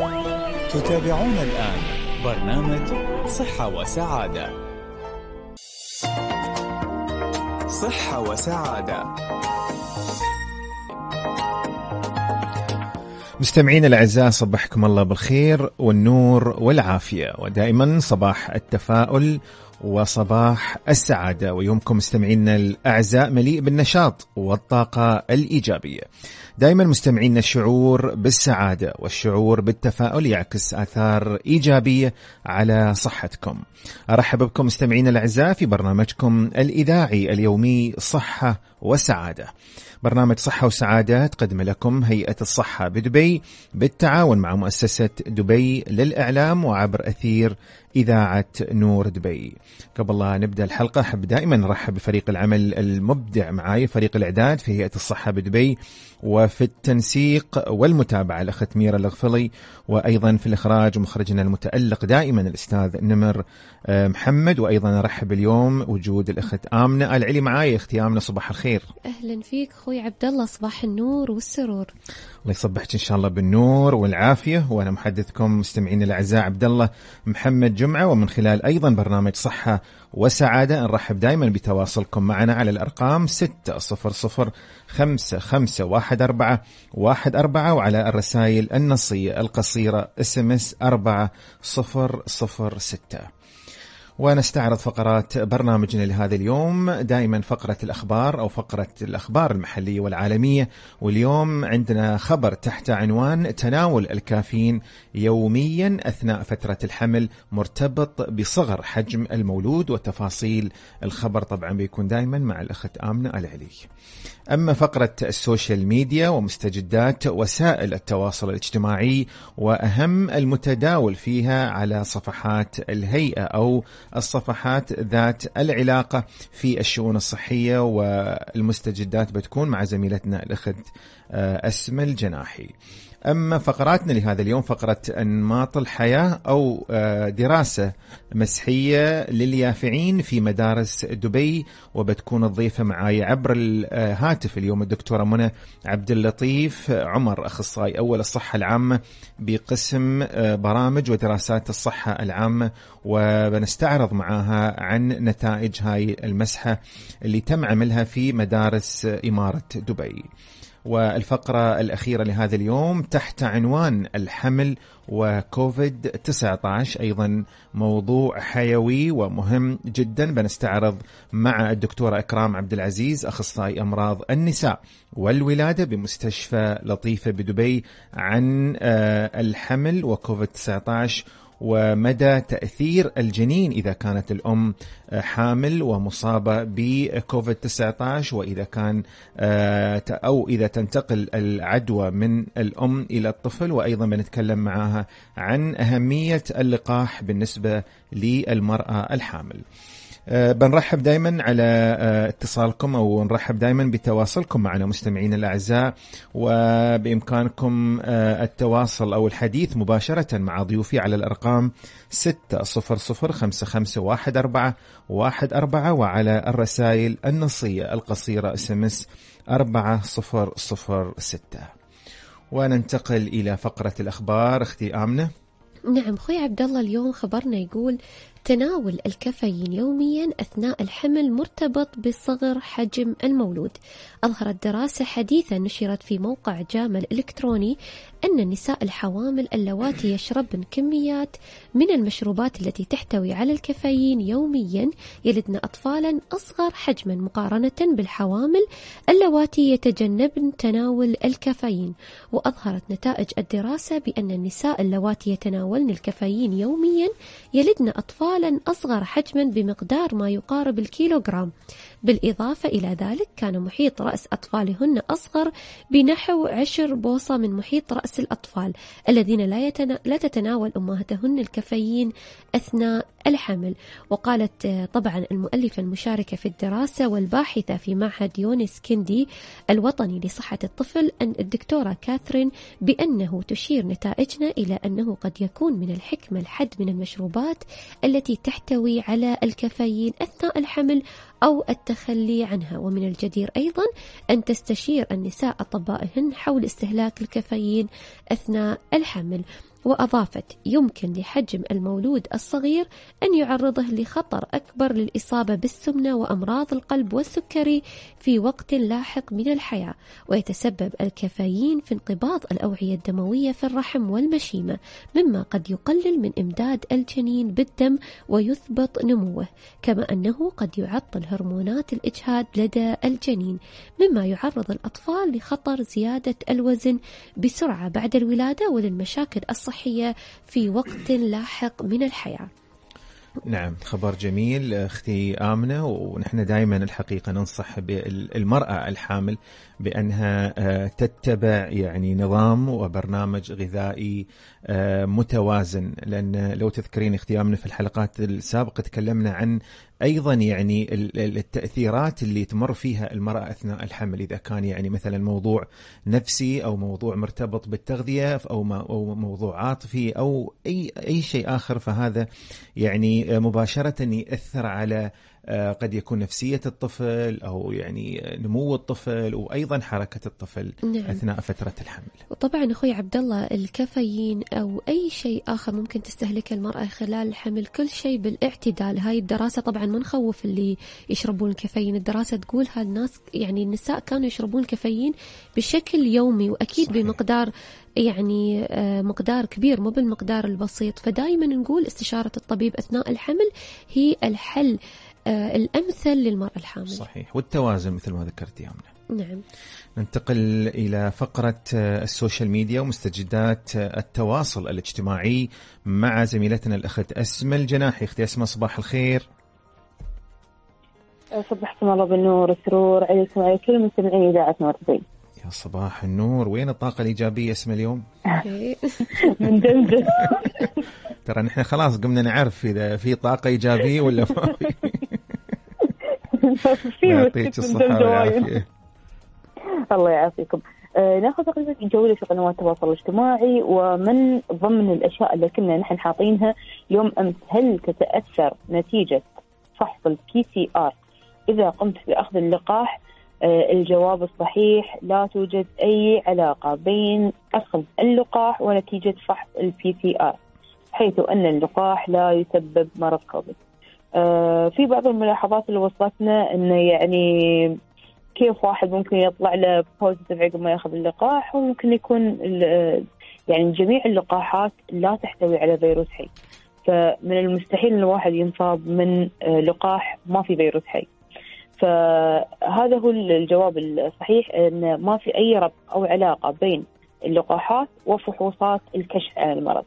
تتابعون الآن برنامج صحة وسعادة. صحة وسعادة. مستمعين الأعزاء، صبحكم الله بالخير والنور والعافية، ودائما صباح التفاؤل وصباح السعادة، ويومكم مستمعينا الأعزاء مليء بالنشاط والطاقة الإيجابية. دائما مستمعينا الشعور بالسعادة والشعور بالتفاؤل يعكس آثار إيجابية على صحتكم. أرحب بكم مستمعينا الأعزاء في برنامجكم الإذاعي اليومي صحة وسعادة. برنامج صحة وسعادة تقدم لكم هيئة الصحة بدبي بالتعاون مع مؤسسة دبي للإعلام وعبر أثير إذاعة نور دبي. قبل لا نبدأ الحلقة أحب دائما نرحب بفريق العمل المبدع معاي، فريق الإعداد في هيئة الصحة بدبي، وفي التنسيق والمتابعة الأخت ميرا الغفلي، وأيضا في الإخراج مخرجنا المتألق دائما الأستاذ نمر محمد. وأيضا نرحب اليوم وجود الأخت آمنة العلي معاي. أختي آمنة صباح الخير. أهلا فيك أخوي عبد الله، صباح النور والسرور. الله يصبحك إن شاء الله بالنور والعافية. وأنا محدثكم مستمعين الأعزاء عبد الله محمد جمعة، ومن خلال أيضا برنامج صحة وسعادة نرحب دائما بتواصلكم معنا على الأرقام 600551414 وعلى الرسائل النصية القصيرة SMS 4006. ونستعرض فقرات برنامجنا لهذا اليوم. دائما فقرة الأخبار أو فقرة الأخبار المحلية والعالمية، واليوم عندنا خبر تحت عنوان تناول الكافيين يوميا أثناء فترة الحمل مرتبط بصغر حجم المولود. وتفاصيل الخبر طبعا بيكون دائما مع الأخت آمنة العلي. أما فقرة السوشيال ميديا ومستجدات وسائل التواصل الاجتماعي وأهم المتداول فيها على صفحات الهيئة أو الصفحات ذات العلاقة في الشؤون الصحية والمستجدات بتكون مع زميلتنا الأخت أسمى الجناحي. أما فقراتنا لهذا اليوم فقرة أنماط الحياة أو دراسة مسحية لليافعين في مدارس دبي، وبتكون الضيفة معي عبر الهاتف اليوم الدكتورة منى عبد اللطيف عمر، أخصائي أول الصحة العامة بقسم برامج ودراسات الصحة العامة، وبنستعرض معها عن نتائج هاي المسحة اللي تم عملها في مدارس إمارة دبي. والفقرة الأخيرة لهذا اليوم تحت عنوان الحمل وكوفيد 19، أيضا موضوع حيوي ومهم جدا. بنستعرض مع الدكتورة إكرام عبد العزيز، أخصائي أمراض النساء والولادة بمستشفى لطيفة بدبي، عن الحمل وكوفيد 19 ومدى تأثير الجنين إذا كانت الأم حامل ومصابة بكوفيد 19، وإذا كان أو إذا تنتقل العدوى من الأم إلى الطفل. وأيضا بنتكلم معها عن أهمية اللقاح بالنسبة للمرأة الحامل. بنرحب دايما على اتصالكم أو نرحب دايما بتواصلكم معنا مستمعين الأعزاء، وبإمكانكم التواصل أو الحديث مباشرة مع ضيوفي على الأرقام 600551414 وعلى الرسائل النصية القصيرة SMS 4006. وننتقل إلى فقرة الأخبار. أختي آمنة. نعم أخوي عبد الله، اليوم خبرنا يقول تناول الكافيين يوميا أثناء الحمل مرتبط بصغر حجم المولود. أظهرت دراسة حديثة نشرت في موقع جامع الإلكتروني أن النساء الحوامل اللواتي يشربن كميات من المشروبات التي تحتوي على الكافيين يوميا يلدن أطفالا أصغر حجما مقارنة بالحوامل اللواتي يتجنبن تناول الكافيين. وأظهرت نتائج الدراسة بأن النساء اللواتي يتناولن الكافيين يوميا يلدن أطفالا أصغر حجما بمقدار ما يقارب الكيلوغرام. بالإضافة إلى ذلك كان محيط رأس أطفالهن أصغر بنحو 10 بوصة من محيط رأس الأطفال الذين لا تتناول أمهاتهن الكافيين أثناء الحمل. وقالت طبعا المؤلفة المشاركة في الدراسة والباحثة في معهد يونس كندي الوطني لصحة الطفل أن الدكتورة كاثرين بأنه تشير نتائجنا إلى أنه قد يكون من الحكمة الحد من المشروبات التي تحتوي على الكافيين أثناء الحمل أو التخلي عنها. ومن الجدير أيضا أن تستشير النساء أطبائهن حول استهلاك الكافيين أثناء الحمل. وأضافت: يمكن لحجم المولود الصغير أن يعرضه لخطر أكبر للإصابة بالسمنة وأمراض القلب والسكري في وقت لاحق من الحياة، ويتسبب الكافيين في انقباض الأوعية الدموية في الرحم والمشيمة، مما قد يقلل من إمداد الجنين بالدم ويثبط نموه، كما أنه قد يعطل هرمونات الإجهاد لدى الجنين، مما يعرض الأطفال لخطر زيادة الوزن بسرعة بعد الولادة وللمشاكل الصحية في وقت لاحق من الحياة. نعم، خبر جميل أختي آمنة. ونحن دائما الحقيقة ننصح بالمرأة الحامل بأنها تتبع يعني نظام وبرنامج غذائي متوازن، لأن لو تذكرين أختي آمنة في الحلقات السابقة تكلمنا عن أيضا يعني التأثيرات اللي تمر فيها المرأة أثناء الحمل، إذا كان يعني مثلا موضوع نفسي أو موضوع مرتبط بالتغذية أو موضوع عاطفي أو أي شيء آخر، فهذا يعني مباشرة يأثر على قد يكون نفسية الطفل أو يعني نمو الطفل وأيضا حركة الطفل. نعم. أثناء فترة الحمل. وطبعا أخوي عبد الله، الكافيين أو أي شيء آخر ممكن تستهلكه المرأة خلال الحمل، كل شيء بالاعتدال. هاي الدراسة طبعا ما نخوف اللي يشربون الكافيين، الدراسة تقول هالناس يعني النساء كانوا يشربون الكافيين بشكل يومي، وأكيد صحيح. بمقدار يعني مقدار كبير، مو بالمقدار البسيط. فدائما نقول استشارة الطبيب أثناء الحمل هي الحل الأمثل للمرأة الحامل. صحيح، والتوازن مثل ما ذكرت يا أمنة. نعم. ننتقل إلى فقرة السوشيال ميديا ومستجدات التواصل الاجتماعي مع زميلتنا الأخت أسماء الجناحي. أختي أسماء، صباح الخير. صبحكم الله بالنور والسرور عليكم وعلى كل مستمعين إذاعة نور. يا صباح النور. وين الطاقة الإيجابية اسمه اليوم؟ من دمدم. ترى نحن خلاص قمنا نعرف إذا في طاقة إيجابية ولا ما في. يعطيك الصحة والعافية. الله يعافيكم. ناخذ تقريبا جولة في قنوات التواصل الاجتماعي، ومن ضمن الأشياء اللي كنا نحن حاطينها يوم أمس: هل تتأثر نتيجة فحص الPCR إذا قمت بأخذ اللقاح؟ الجواب الصحيح: لا توجد أي علاقة بين أخذ اللقاح ونتيجة فحص الPCR، حيث أن اللقاح لا يسبب مرض كوفيد. في بعض الملاحظات اللي وصلتنا أنه يعني كيف واحد ممكن يطلع له بوزيتيف عقب ما ياخذ اللقاح، وممكن يكون يعني جميع اللقاحات لا تحتوي على فيروس حي، فمن المستحيل أن الواحد ينصاب من لقاح ما في فيروس حي. فهذا هو الجواب الصحيح، أن ما في أي ربط أو علاقة بين اللقاحات وفحوصات الكشف عن المرض.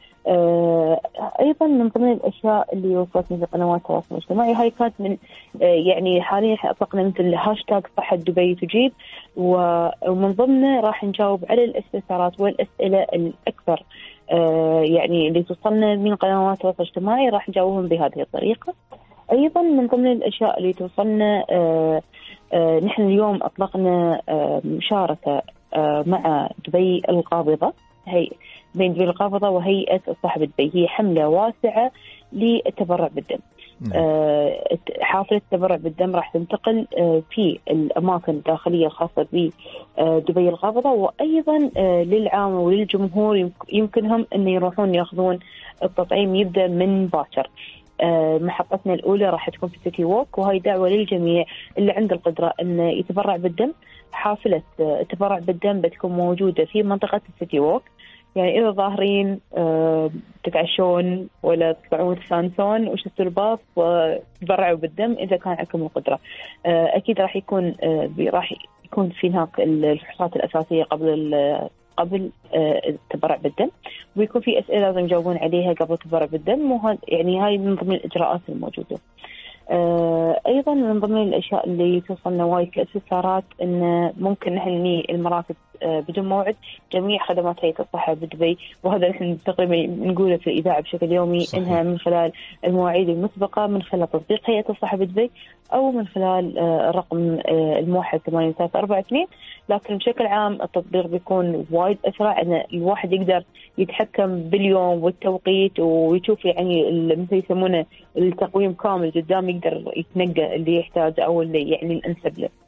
أيضا من ضمن الأشياء اللي وصلتني في قنوات التواصل الاجتماعي، هاي كانت من يعني حاليا أطلقنا مثل هاشتاج صحة دبي تجيب، ومن ضمنه راح نجاوب على الاستفسارات والأسئلة الأكثر يعني اللي توصلنا من قنوات التواصل الاجتماعي، راح نجاوبهم بهذه الطريقة. أيضا من ضمن الأشياء اللي توصلنا، نحن اليوم أطلقنا مشاركة مع دبي القابضة، هي بين دبي القابضة وهيئة الصحة بدبي، هي حملة واسعة للتبرع بالدم. حافلة التبرع بالدم راح تنتقل في الأماكن الداخلية الخاصة بدبي القابضة، وأيضا للعامة وللجمهور يمكنهم أن يروحون يأخذون التطعيم، يبدأ من باكر. محطتنا الأولى راح تكون في سيتي ووك، وهي دعوة للجميع اللي عنده القدرة أن يتبرع بالدم. حافلة التبرع بالدم بتكون موجودة في منطقة السيتي ووك، يعني إذا ظاهرين تتعشون ولا تطلعون تستانسون وشتوا الباص وتبرعوا بالدم إذا كان عندكم القدرة. أكيد راح يكون في هناك الفحوصات الأساسية قبل التبرع بالدم، ويكون في أسئلة لازم يجاوبون عليها قبل التبرع بالدم، وهذا يعني هاي من ضمن الإجراءات الموجودة. أيضا من ضمن الأشياء اللي توصلنا وايد كاستفسارات إن ممكن نحن ننهي المراكز بدون موعد جميع خدمات هيئة الصحة بدبي، وهذا نحن تقريبا نقوله في الإذاعة بشكل يومي. صحيح. إنها من خلال المواعيد المسبقة، من خلال تطبيق هيئة الصحة بدبي، أو من خلال الرقم الموحد 8342. لكن بشكل عام التطبيق بيكون وايد أسرع، أن الواحد يقدر يتحكم باليوم والتوقيت ويشوف يعني مثل يسمونه التقويم كامل قدام، يقدر يتنقى اللي يحتاج أو اللي يعني الأنسب له.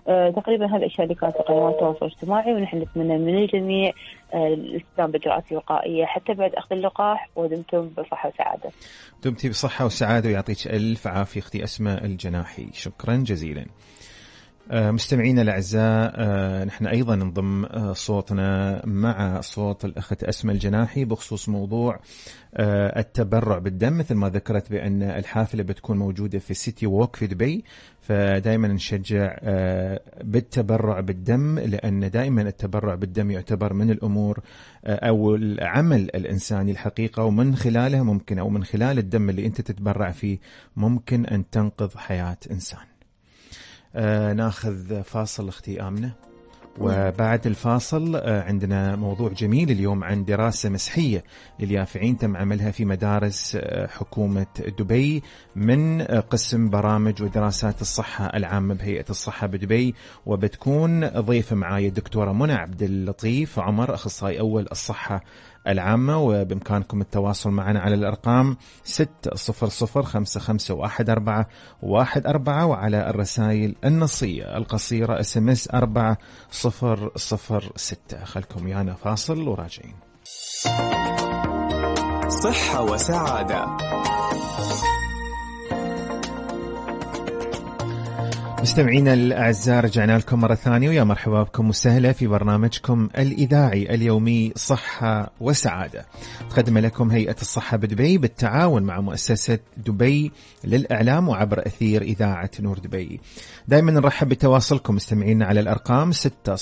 تقريبا هذه الأشياء اللي كانت في قنوات التواصل الاجتماعي، ونحن نتمنى من الجميع الاستخدام بالإجراءات الوقائية حتى بعد أخذ اللقاح، ودمتم بصحة وسعادة. دمتي بصحة وسعادة ويعطيك ألف عافية أختي أسماء الجناحي، شكرا جزيلا. مستمعينا الأعزاء، نحن أيضا نضم صوتنا مع صوت الأخت أسماء الجناحي بخصوص موضوع التبرع بالدم. مثل ما ذكرت بأن الحافلة بتكون موجودة في سيتي ووك في دبي، فدائما نشجع بالتبرع بالدم، لأن دائما التبرع بالدم يعتبر من الأمور أو العمل الإنساني الحقيقة، ومن خلالها ممكن أو من خلال الدم اللي أنت تتبرع فيه ممكن أن تنقذ حياة إنسان. ناخذ فاصل اختي آمنة، وبعد الفاصل عندنا موضوع جميل اليوم عن دراسة مسحية لليافعين تم عملها في مدارس حكومة دبي من قسم برامج ودراسات الصحة العامة بهيئة الصحة بدبي، وبتكون ضيفة معايا الدكتورة منى عبد اللطيف عمر، أخصائي أول الصحة العامة. وبإمكانكم التواصل معنا على الأرقام 600551414 وعلى الرسائل النصية القصيرة SMS 4006. خلكم يانا فاصل وراجعين. صحة وسعادة. مستمعينا الأعزاء، رجعنا لكم مرة ثانية، ويا مرحبا بكم وسهلا في برنامجكم الإذاعي اليومي صحة وسعادة. تقدم لكم هيئة الصحة بدبي بالتعاون مع مؤسسة دبي للإعلام وعبر أثير إذاعة نور دبي. دائما نرحب بتواصلكم مستمعينا على الأرقام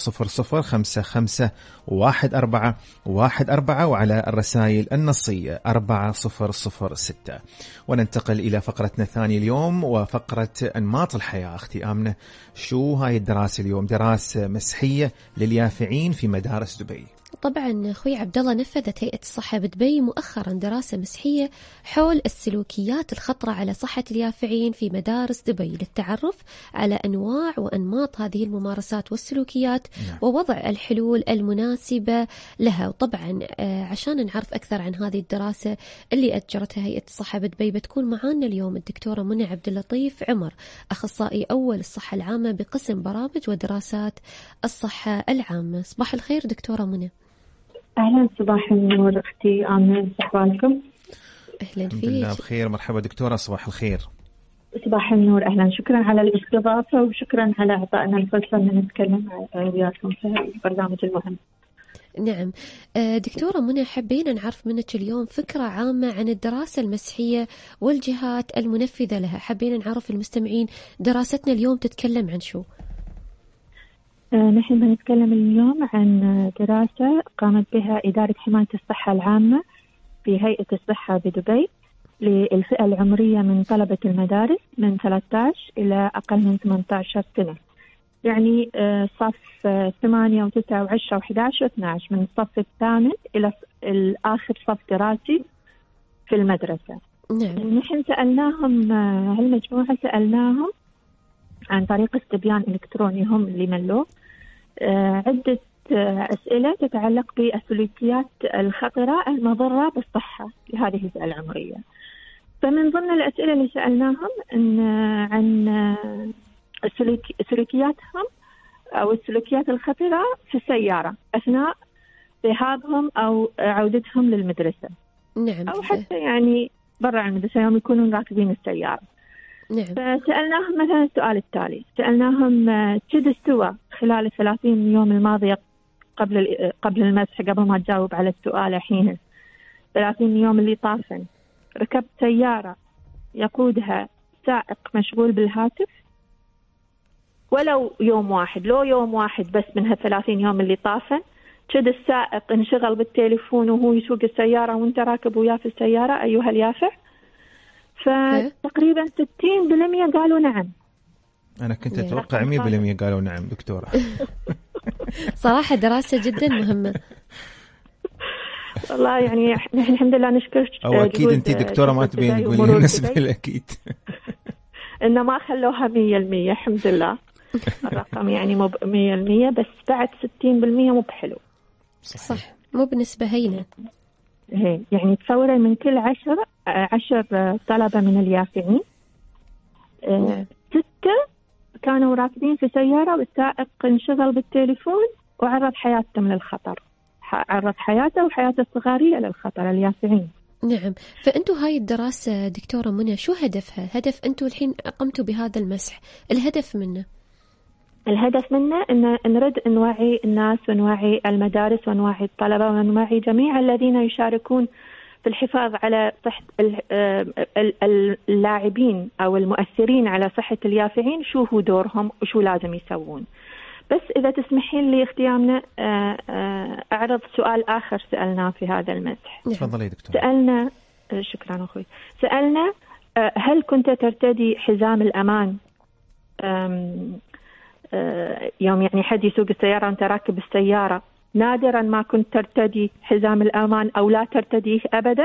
600551414 وعلى الرسائل النصية 4006. وننتقل إلى فقرتنا الثانية اليوم، وفقرة أنماط الحياة. أختي آمنة، شو هاي الدراسة اليوم؟ دراسة مسحية لليافعين في مدارس دبي. طبعا أخوي عبد الله، نفذت هيئة الصحة بدبي مؤخرا دراسة مسحية حول السلوكيات الخطرة على صحة اليافعين في مدارس دبي للتعرف على أنواع وأنماط هذه الممارسات والسلوكيات ووضع الحلول المناسبة لها. وطبعا عشان نعرف أكثر عن هذه الدراسة اللي أجرتها هيئة الصحة بدبي بتكون معانا اليوم الدكتورة منى عبد اللطيف عمر، أخصائي أول الصحة العامة بقسم برامج ودراسات الصحة العامة. صباح الخير دكتورة منى. أهلا، صباح النور أختي آمنة، صباحكم. أهلا فيك. الحمد لله بخير، مرحبا دكتورة، صباح الخير. صباح النور، أهلا، شكرا على الاستضافة وشكرا على إعطائنا الفرصة أن نتكلم وياكم في البرنامج المهم. نعم دكتورة منى، حبينا نعرف منك اليوم فكرة عامة عن الدراسة المسحية والجهات المنفذة لها. حبينا نعرف المستمعين دراستنا اليوم تتكلم عن شو؟ نحن بنتكلم اليوم عن دراسة قامت بها إدارة حماية الصحة العامة في هيئة الصحة بدبي للفئة العمرية من طلبة المدارس من 13 إلى أقل من 18 سنة، يعني صف 8 و9 و10 و11 و12، من الصف الثامن إلى الآخر صف دراسي في المدرسة. نعم. نحن سألناهم، هالمجموعة سألناهم عن طريق استبيان إلكتروني هم اللي ملوه عدة أسئلة تتعلق بالسلوكيات الخطرة المضرة بالصحة لهذه الفئة العمرية. فمن ضمن الأسئلة اللي سألناهم عن سلوكياتهم أو السلوكيات الخطرة في السيارة أثناء ذهابهم أو عودتهم للمدرسة. نعم. أو حتى يعني برا المدرسة يوم يكونون راكبين السيارة. نعم. فسألناهم مثلا السؤال التالي، سألناهم شد استوى خلال 30 يوم الماضية قبل المسح، قبل ما تجاوب على السؤال الحين، 30 يوم اللي طافن ركبت سيارة يقودها سائق مشغول بالهاتف ولو يوم واحد، لو يوم واحد بس من ها30 يوم اللي طافن، شد السائق انشغل بالتليفون وهو يسوق السيارة وانت راكب وياه في السيارة أيها اليافع؟ فتقريبا 60% قالوا نعم. أنا كنت أتوقع 100% قالوا نعم دكتورة. صراحة دراسة جدا مهمة. والله يعني نحن الحمد لله نشكر. أو أكيد أنت دكتورة ما تبين تقولين النسبة الأكيد. إنه ما خلوها 100%، الحمد لله. الرقم يعني مو 100%، بس بعد 60% مو بحلو. صح، مو بنسبة هينة. يعني تصوري من كل 10 طلبة من اليافعين 6 كانوا راكبين في سيارة والسائق انشغل بالتليفون وعرض حياتهم للخطر، عرض حياته وحياة الصغارية للخطر اليافعين. نعم. فأنتوا هاي الدراسة دكتورة منى شو هدفها؟ هدف أنتوا الحين قمتوا بهذا المسح، الهدف منه؟ الهدف منه أن نرد نوعي الناس ونوعي المدارس ونوعي الطلبة ونوعي جميع الذين يشاركون في الحفاظ على صحة اللاعبين أو المؤثرين على صحة اليافعين، شو هو دورهم وشو لازم يسوون. بس إذا تسمحين لي اختيامنا أعرض سؤال آخر سألناه في هذا المسح. تفضلي دكتور. سألنا، شكرا أخوي، سألنا هل كنت ترتدي حزام الأمان يوم يعني حد يسوق السيارة وانت راكب السيارة؟ نادرا ما كنت ترتدي حزام الأمان أو لا ترتديه أبدا.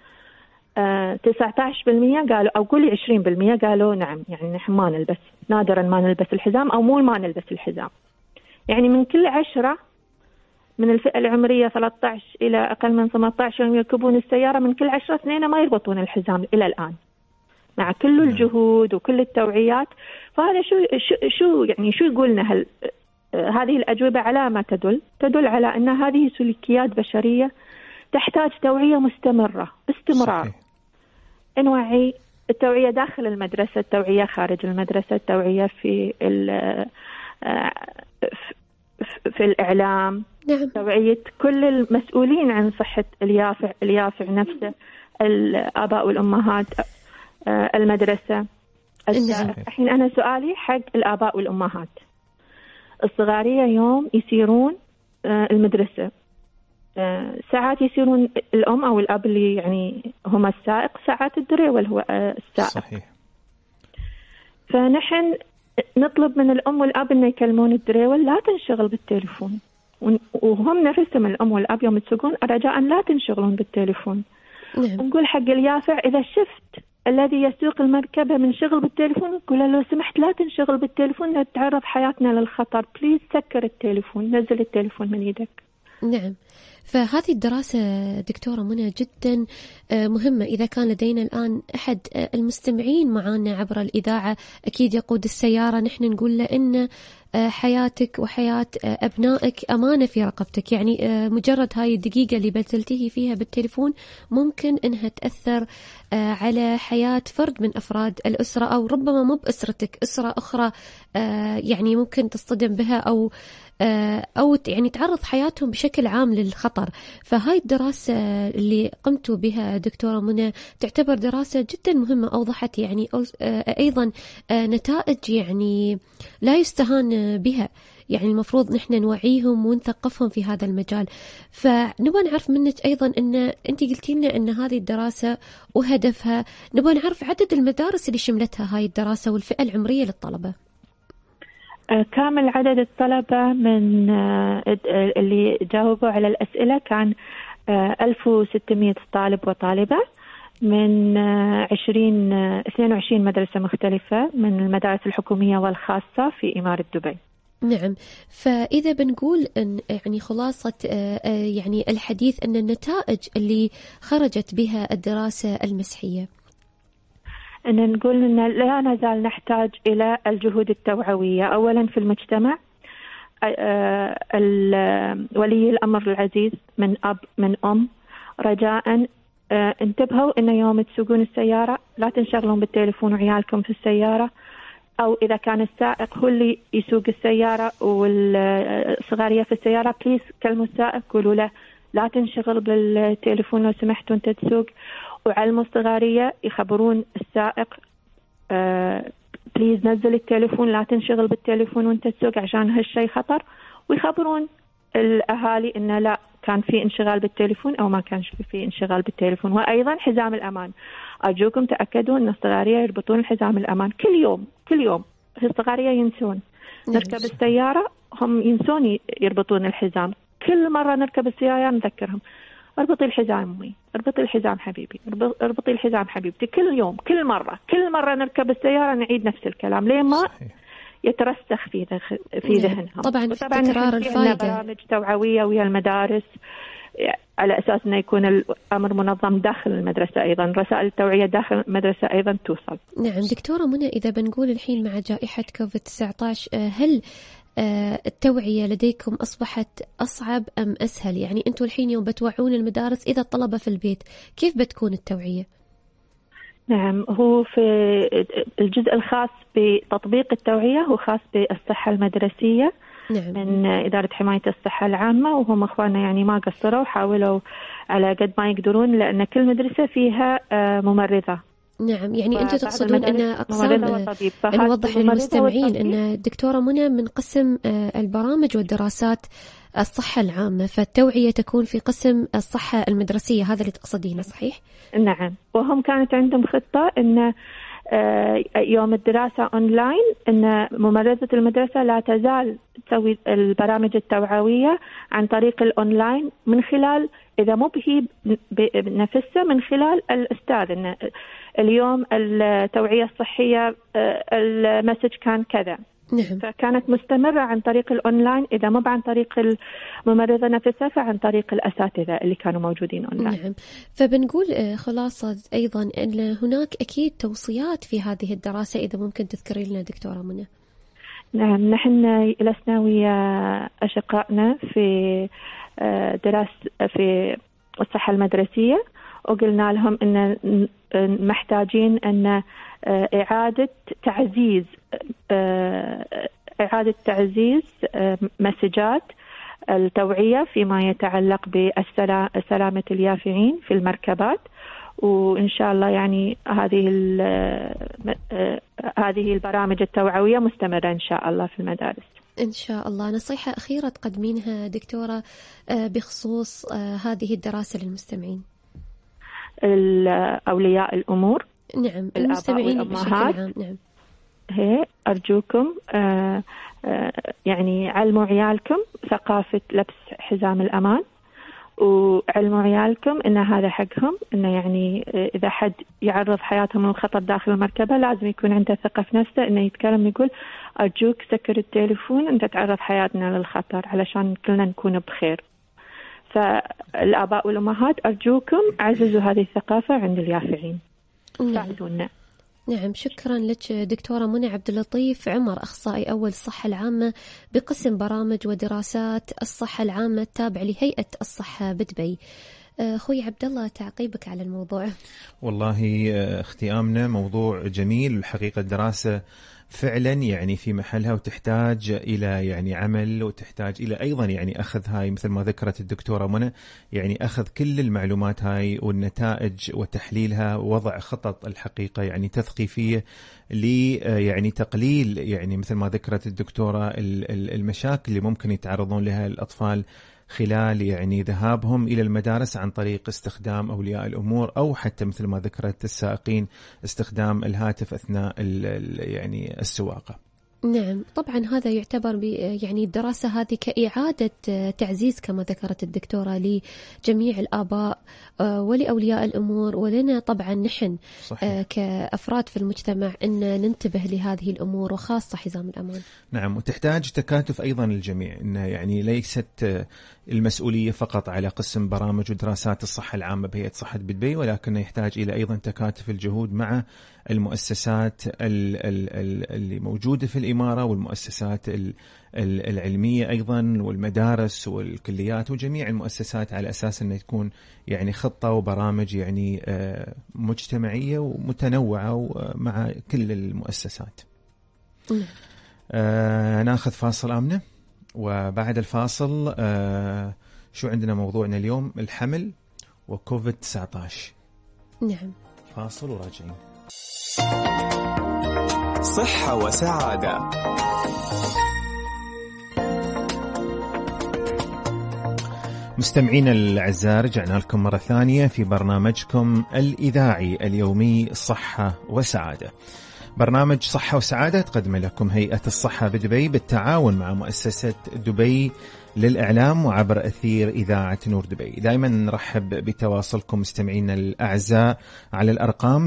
19% قالوا، أو قولي 20% قالوا نعم، يعني نحن ما نلبس، نادرا ما نلبس الحزام أو مو ما نلبس الحزام. يعني من كل 10 من الفئة العمرية 13 إلى أقل من 18 يوم يركبون السيارة، من كل 10 2 ما يربطون الحزام إلى الآن، مع كل الجهود وكل التوعيات. فهذا شو يعني شو يقولنا هذه الأجوبة على ما تدل على أن هذه سلوكيات بشرية تحتاج توعية مستمرة، استمرار. صحيح. نوعي التوعية داخل المدرسة، التوعية خارج المدرسة، التوعية في الإعلام. نعم. توعية كل المسؤولين عن صحة اليافع نفسه، الآباء والأمهات، المدرسة، السائق. الحين أنا سؤالي حق الآباء والأمهات. الصغارية يوم يسيرون المدرسة، ساعات يسيرون الأم أو الأب اللي يعني هما السائق، ساعات الدريول هو السائق. صحيح. فنحن نطلب من الأم والأب إنه يكلمون الدريول لا تنشغل بالتليفون، وهم نفسهم الأم والأب يوم تسوقون رجاء لا تنشغلون بالتليفون. نقول حق اليافع إذا شفت الذي يسوق المركبة من شغل بالتليفون نقول له لو سمحت لا تنشغل بالتليفون، نتعرض حياتنا للخطر، بليز سكر التليفون، نزل التليفون من يدك. نعم. فهذه الدراسة دكتورة منى جدا مهمة. إذا كان لدينا الآن أحد المستمعين معنا عبر الإذاعة أكيد يقود السيارة، نحن نقول له إن حياتك وحياة أبنائك أمانة في رقبتك. يعني مجرد هاي الدقيقة اللي بتلتهي فيها بالتليفون ممكن إنها تأثر على حياة فرد من أفراد الأسرة، أو ربما مو بأسرتك، أسرة أخرى يعني ممكن تصطدم بها أو يعني تعرض حياتهم بشكل عام للخطر. فهاي الدراسة اللي قمتوا بها دكتورة منى تعتبر دراسة جدا مهمة، أوضحت يعني أيضا نتائج يعني لا يستهان بها. يعني المفروض نحن نوعيهم ونثقفهم في هذا المجال. فنبغى نعرف منك أيضا أن أنت قلتي لنا أن هذه الدراسة وهدفها، نبغى نعرف عدد المدارس اللي شملتها هاي الدراسة والفئة العمرية للطلبة. كامل عدد الطلبة من اللي جاوبوا على الأسئلة كان 1600 طالب وطالبة من 22 مدرسة مختلفة من المدارس الحكومية والخاصة في إمارة دبي. نعم. فإذا بنقول أن يعني خلاصة يعني الحديث أن النتائج اللي خرجت بها الدراسة المسحية، أن نقول أن لا نزال نحتاج إلى الجهود التوعوية أولا في المجتمع. ولي الأمر العزيز من أب من أم رجاء انتبهوا أن يوم تسوقون السيارة لا تنشغلون بالتليفون وعيالكم في السيارة، أو إذا كان السائق هو اللي يسوق السيارة والصغارية في السيارة بليز كلموا السائق قولوا له لا تنشغل بالتليفون لو سمحت وانت تسوق، وعلموا الصغارية يخبرون السائق بليز نزل التليفون لا تنشغل بالتليفون وانت تسوق عشان هالشيء خطر، ويخبرون الأهالي إنه لا كان في انشغال بالتليفون أو ما كان في انشغال بالتليفون. وأيضا حزام الأمان، أرجوكم تأكدوا أن الصغارية يربطون حزام الأمان كل يوم الصغارية ينسون. نركب السيارة هم ينسون يربطون الحزام، كل مرة نركب السيارة نذكرهم اربطي الحزام أمي، اربطي الحزام حبيبي، اربطي الحزام حبيبتي. كل يوم كل مرة نركب السيارة نعيد نفس الكلام لين ما يترسخ في ذهنهم. طبعا تكرار الفائدة. برامج توعوية ويا المدارس على أساس أنه يكون الأمر منظم داخل المدرسة. أيضا رسائل التوعية داخل المدرسة أيضا توصل. نعم دكتورة منى، إذا بنقول الحين مع جائحة كوفيد-19 هل التوعية لديكم أصبحت أصعب أم أسهل؟ يعني أنتم الحين يوم بتوعون المدارس إذا الطلبة في البيت كيف بتكون التوعية؟ نعم، هو في الجزء الخاص بتطبيق التوعية هو خاص بالصحة المدرسية. نعم. من إدارة حماية الصحة العامة، وهم أخواننا يعني ما قصروا وحاولوا على قد ما يقدرون، لأن كل مدرسة فيها ممرضة. نعم، يعني أنتم تقصدون أن أقسام، نوضح للمستمعين أن الدكتورة منى من قسم البرامج والدراسات الصحة العامة، فالتوعية تكون في قسم الصحة المدرسية، هذا اللي تقصدينه صحيح؟ نعم، وهم كانت عندهم خطة أن يوم الدراسة أونلاين أن ممرضة المدرسة لا تزال تسوي البرامج التوعوية عن طريق الأونلاين، من خلال إذا مو هي بنفسها من خلال الأستاذ، إن اليوم التوعية الصحية المسج كان كذا. نعم. فكانت مستمرة عن طريق الأونلاين، إذا مو عن طريق الممرضة نفسها فعن طريق الأساتذة اللي كانوا موجودين أونلاين. نعم، فبنقول خلاصة أيضا أن هناك أكيد توصيات في هذه الدراسة، إذا ممكن تذكري لنا دكتورة منى. نعم، نحن جلسنا ويا أشقائنا في دراسة في الصحة المدرسية، وقلنا لهم أن محتاجين أن إعادة تعزيز مسجات التوعية فيما يتعلق بسلامة اليافعين في المركبات، وإن شاء الله يعني هذه البرامج التوعوية مستمرة إن شاء الله في المدارس. إن شاء الله. نصيحة أخيرة تقدمينها دكتورة بخصوص هذه الدراسة للمستمعين؟ أولياء الأمور، نعم، المستمعين بشكل عام، نعم، هي أرجوكم يعني علموا عيالكم ثقافة لبس حزام الأمان، وعلموا عيالكم إن هذا حقهم، إنه يعني إذا حد يعرض حياتهم للخطر داخل المركبة لازم يكون عنده ثقة في نفسه، إنه يتكلم يقول أرجوك سكر التليفون، أنت تعرض حياتنا للخطر علشان كلنا نكون بخير. فالآباء والأمهات أرجوكم عززوا هذه الثقافة عند اليافعين. ساعدونا. نعم، شكرا لك دكتورة منى عبد اللطيف عمر، أخصائي أول الصحة العامة بقسم برامج ودراسات الصحة العامة التابع لهيئة الصحة بدبي. أخوي عبد الله، تعقيبك على الموضوع. والله اختي آمنة، موضوع جميل الحقيقة. الدراسة فعلا يعني في محلها، وتحتاج إلى يعني عمل، وتحتاج إلى أيضا يعني أخذ هاي مثل ما ذكرت الدكتورة منى، يعني أخذ كل المعلومات هاي والنتائج وتحليلها، ووضع خطط الحقيقة يعني تثقيفية لي يعني تقليل يعني مثل ما ذكرت الدكتورة المشاكل اللي ممكن يتعرضون لها الأطفال خلال يعني ذهابهم إلى المدارس عن طريق استخدام أولياء الأمور، أو حتى مثل ما ذكرت السائقين استخدام الهاتف أثناء يعني السواقة. نعم، طبعا هذا يعتبر يعني الدراسة هذه كإعادة تعزيز كما ذكرت الدكتورة لجميع الآباء ولأولياء الأمور، ولنا طبعا نحن كأفراد في المجتمع أن ننتبه لهذه الأمور، وخاصة حزام الأمان. نعم، وتحتاج تكاتف أيضا للجميع، إن يعني ليست المسؤولية فقط على قسم برامج ودراسات الصحة العامة بهيئة صحة بدبي، ولكن يحتاج إلى أيضا تكاتف الجهود مع المؤسسات اللي موجودة في الإمارة، والمؤسسات العلمية أيضا، والمدارس والكليات وجميع المؤسسات، على أساس أن تكون يعني خطة وبرامج يعني مجتمعية ومتنوعة مع كل المؤسسات. ناخذ فاصل آمنة، وبعد الفاصل شو عندنا موضوعنا اليوم؟ الحمل وكوفيد-19. نعم، فاصل وراجعين. صحة وسعادة. مستمعين الأعزاء، رجعنا لكم مرة ثانية في برنامجكم الإذاعي اليومي صحة وسعادة. برنامج صحة وسعادة تقدم لكم هيئة الصحة بدبي بالتعاون مع مؤسسة دبي للإعلام وعبر أثير إذاعة نور دبي. دائما نرحب بتواصلكم مستمعينا الأعزاء على الأرقام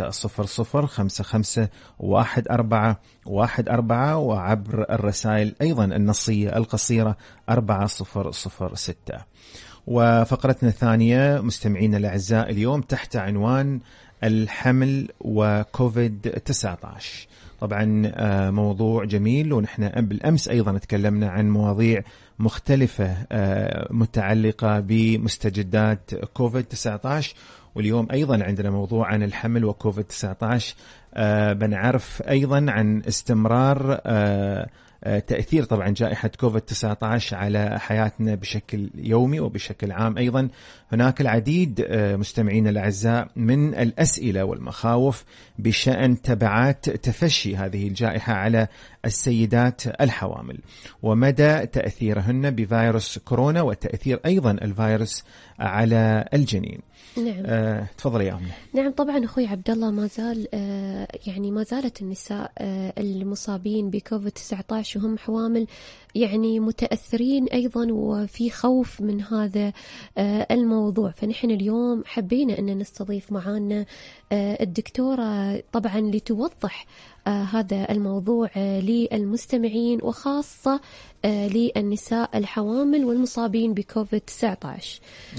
600551414 وعبر الرسائل أيضا النصية القصيرة 4006. وفقرتنا الثانية مستمعينا الأعزاء اليوم تحت عنوان الحمل وكوفيد 19. طبعا موضوع جميل، ونحن بالأمس أيضا تكلمنا عن مواضيع مختلفة متعلقة بمستجدات كوفيد 19، واليوم أيضا عندنا موضوع عن الحمل وكوفيد 19. بنعرف أيضا عن استمرار تأثير طبعا جائحة كوفيد 19 على حياتنا بشكل يومي وبشكل عام. أيضا هناك العديد مستمعين الأعزاء من الأسئلة والمخاوف بشأن تبعات تفشي هذه الجائحة على السيدات الحوامل ومدى تأثيرهن بفيروس كورونا وتأثير أيضا الفيروس على الجنين. نعم. تفضل يا أمي. نعم طبعا أخوي عبد الله، ما زالت النساء المصابين بكوفيد 19 وهم حوامل يعني متأثرين أيضا وفي خوف من هذا الموضوع. فنحن اليوم حبينا أن نستضيف معنا الدكتورة طبعا لتوضح هذا الموضوع للمستمعين وخاصة للنساء الحوامل والمصابين بكوفيد 19.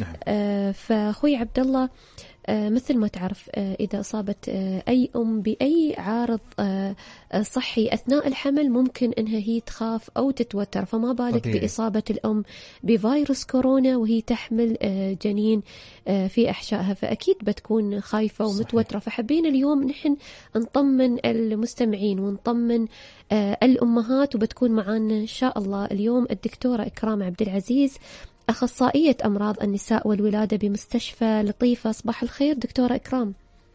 فأخوي عبد الله، مثل ما تعرف إذا أصابت أي أم بأي عارض صحي أثناء الحمل ممكن أنها هي تخاف أو تتوتر، فما بالك طبيعي بإصابة الأم بفيروس كورونا وهي تحمل جنين في أحشائها، فأكيد بتكون خايفة ومتوترة. فحبينا اليوم نحن نطمن المستمعين ونطمن الأمهات، وبتكون معنا إن شاء الله اليوم الدكتورة إكرام عبد العزيز، أخصائية أمراض النساء والولادة بمستشفى لطيفة. صباح الخير دكتورة إكرام.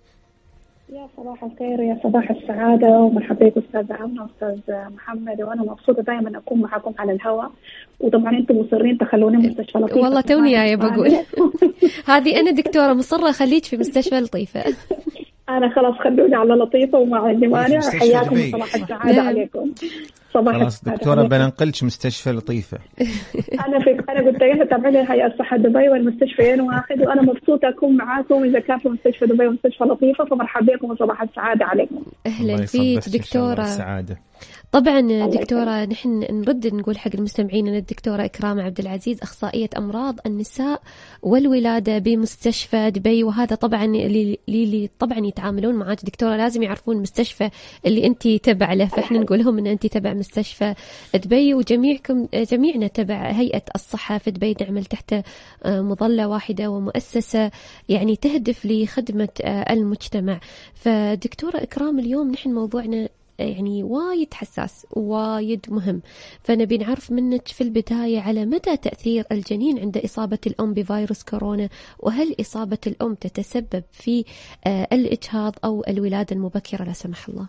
يا صباح الخير ويا صباح السعادة، ومرحبا بك أستاذ عمنا وأستاذ محمد، وأنا مبسوطة دائما أكون معكم على الهواء، وطبعا أنتم مصرين تخلوني مستشفى لطيفة. والله توني يا بقول هذه أنا دكتورة مصرة خليك في مستشفى لطيفة. أنا خلاص خلوني على لطيفة وما عندي مانع. حياكم وصباح السعادة عليكم. خلاص دكتورة بننقلش مستشفى لطيفة. أنا قلت لها تابعين هيئة الصحة دبي والمستشفيين واحد، وأنا مبسوطة أكون معاكم إذا كان في مستشفى دبي ومستشفى لطيفة، فمرحبا بكم وصباح السعادة عليكم. أهلا فيك دكتورة. طبعا دكتورة نحن نرد نقول حق المستمعين أن الدكتورة إكرام عبد العزيز أخصائية أمراض النساء والولادة بمستشفى دبي، وهذا طبعا اللي طبعا يتعاملون معك دكتورة لازم يعرفون المستشفى اللي أنت تبع له، فإحنا نقول لهم أن أنت تبع مستشفى دبي، جميعنا تبع هيئة الصحة في دبي، نعمل تحت مظلة واحدة ومؤسسة يعني تهدف لخدمة المجتمع. فدكتورة إكرام اليوم نحن موضوعنا يعني وايد حساس وايد مهم، فنبي نعرف منك في البداية على مدى تأثير الجنين عند إصابة الأم بفيروس كورونا، وهل إصابة الأم تتسبب في الإجهاض أو الولادة المبكرة لا سمح الله؟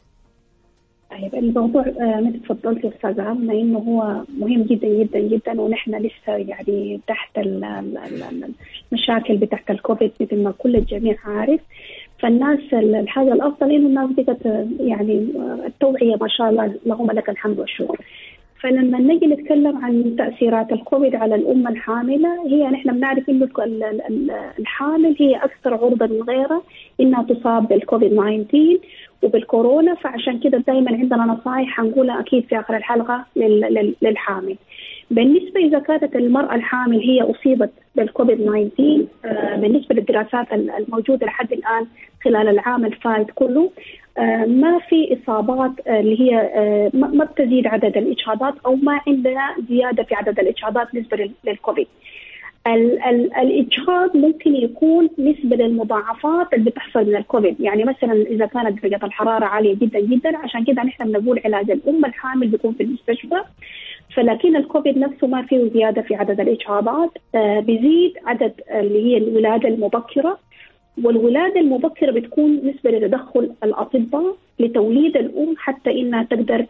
طيب الموضوع مثل تفضلت يا أستاذ عمنا إنه هو مهم جدا جدا جدا، ونحن لسه يعني تحت المشاكل بتاعت الكوفيد مثل ما كل الجميع عارف. فالناس الحاجة الأفضل إنه الناس بقت يعني التوعية ما شاء الله اللهم لك الحمد والشكر. فلما نجي نتكلم عن تأثيرات الكوفيد على الأم الحاملة، هي نحن بنعرف إنه الحامل هي أكثر عرضة من غيرها إنها تصاب بالكوفيد 19 وبالكورونا، فعشان كده دائما عندنا نصائح هنقولها أكيد في آخر الحلقة للحامل. بالنسبة إذا كانت المرأة الحامل هي أصيبت بالكوفيد 19، بالنسبة للدراسات الموجودة لحد الآن خلال العام الفائت كله، ما في إصابات اللي هي ما بتزيد عدد الإجهاضات أو ما عندنا زيادة في عدد الإجهاضات نسبة للكوفيد. الإجهاض ممكن يكون نسبة للمضاعفات اللي بتحصل من الكوفيد، يعني مثلا إذا كانت درجة الحرارة عالية جدا جدا، عشان كده نحن بنقول علاج الأم الحامل بيكون في المستشفى. فلكن الكوفيد نفسه ما فيه زيادة في عدد الإجهاضات، بيزيد عدد اللي هي الولادة المبكرة، والولادة المبكرة بتكون نسبة لتدخل الأطباء لتوليد الأم حتى إنها تقدر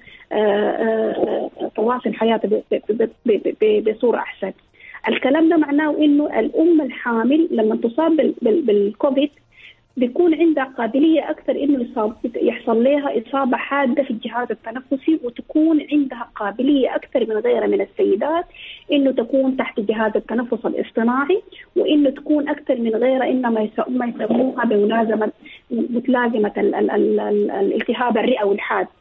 تواصل حياتها بصورة أحسن. الكلام ده معناه إنه الأم الحامل لما تصاب بالكوفيد بيكون عندها قابلية أكثر إنه يحصل لها إصابة حادة في الجهاز التنفسي، وتكون عندها قابلية أكثر من غيرها من السيدات إنه تكون تحت جهاز التنفس الاصطناعي، وإنه تكون أكثر من غيرها إنما يسموها بملازمة الالتهاب الرئوي الحاد.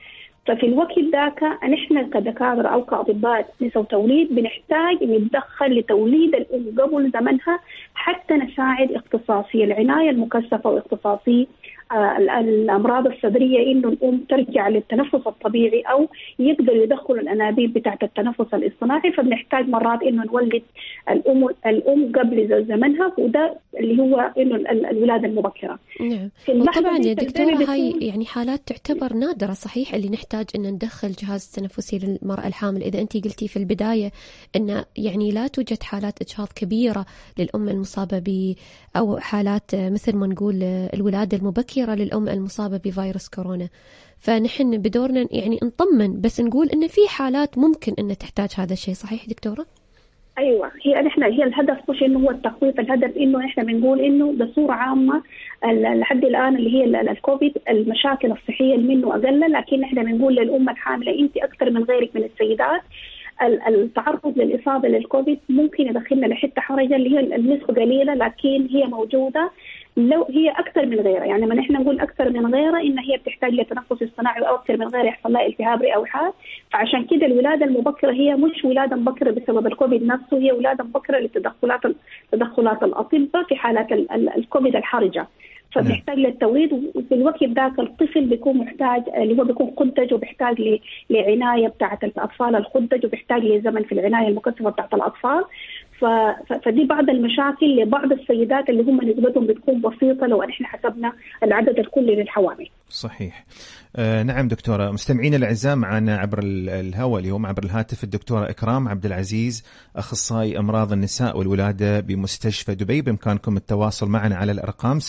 ففي الوقت ذاك نحن كدكاترة أو كأطباء نساء وتوليد بنحتاج نتدخل لتوليد الأم قبل زمنها حتى نساعد اختصاصي العناية المكثفة واختصاصي الأمراض الصدرية إنه الأم ترجع للتنفس الطبيعي أو يقدر يدخل الأنابيب بتاعة التنفس الاصطناعي. فبنحتاج مرات إنه نولد الأم قبل زمنها، وده اللي هو إنه الولادة المبكرة. نعم. طبعا يا دكتورة هاي يعني حالات تعتبر نادرة صحيح اللي نحتاج إن ندخل جهاز تنفسي للمرأة الحامل. إذا أنت قلتي في البداية إن يعني لا توجد حالات إجهاض كبيرة للأم المصابة أو حالات مثل ما نقول الولادة المبكرة للأم المصابة بفيروس كورونا، فنحن بدورنا يعني نطمن بس نقول إن في حالات ممكن إن تحتاج هذا الشيء. صحيح دكتورة؟ ايوه، هي الهدف مش انه هو التخويف، الهدف انه احنا بنقول انه بصوره عامه لحد الان اللي هي الكوفيد المشاكل الصحيه منه اقل، لكن احنا بنقول للام الحامله انت اكثر من غيرك من السيدات التعرض للاصابه للكوفيد ممكن يدخلنا لحته حرجه اللي هي النسبه قليله لكن هي موجوده لو هي اكثر من غيرها. يعني ما نحن نقول اكثر من غيرها ان هي بتحتاج لتنفس اصطناعي او اكثر من غيرها يحصل لها التهاب رئوي حاد. فعشان كده الولاده المبكره هي مش ولاده مبكره بسبب الكوفيد نفسه، هي ولاده مبكره لتدخلات الاطباء في حالات الكوفيد الحرجه. فبيحتاج للتوليد، وفي الوقت ذاك الطفل بيكون محتاج اللي هو بيكون خدج وبيحتاج لعنايه بتاعه الاطفال الخدج، وبيحتاج لزمن في العنايه المكثفه بتاعه الاطفال. فدي بعض المشاكل لبعض السيدات اللي هم نسبتهم بتكون بسيطه لو احنا حسبنا العدد الكلي للحوامل. صحيح. نعم دكتورة. مستمعين الأعزاء معنا عبر الهواء اليوم عبر الهاتف الدكتورة إكرام عبد العزيز، أخصائي أمراض النساء والولادة بمستشفى دبي. بإمكانكم التواصل معنا على الأرقام